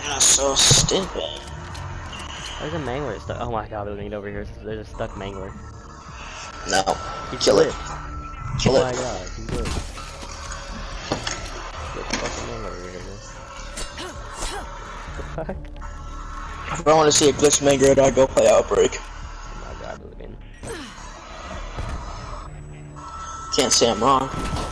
That's so stupid. There's a Mangler stuck. Oh my god, we're gonna get over here. There's a stuck Mangler. No. He's Kill it. flipped. Kill Oh it. my god, he's good. Get the fucking Mangler over here. What the fuck? If I want to see a glitch Mangler, I'd go play Outbreak. Oh my god, Logan. Can't say I'm wrong.